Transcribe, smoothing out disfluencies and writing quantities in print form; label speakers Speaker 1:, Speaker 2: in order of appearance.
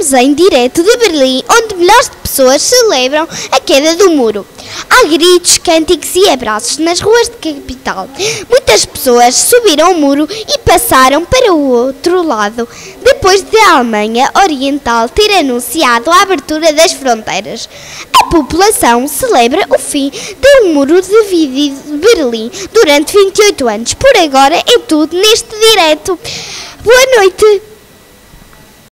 Speaker 1: Estamos em direto de Berlim, onde milhares de pessoas celebram a queda do muro. Há gritos, cânticos e abraços nas ruas da capital. Muitas pessoas subiram o muro e passaram para o outro lado, depois de a Alemanha Oriental ter anunciado a abertura das fronteiras. A população celebra o fim do muro dividido de Berlim durante 28 anos. Por agora é tudo neste direto. Boa noite!